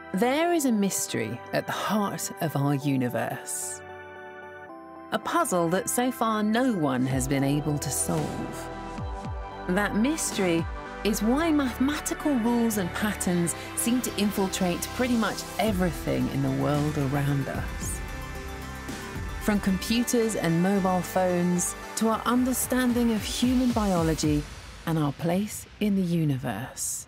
There is a mystery at the heart of our universe. A puzzle that so far no one has been able to solve. That mystery is why mathematical rules and patterns seem to infiltrate pretty much everything in the world around us. From computers and mobile phones to our understanding of human biology and our place in the universe.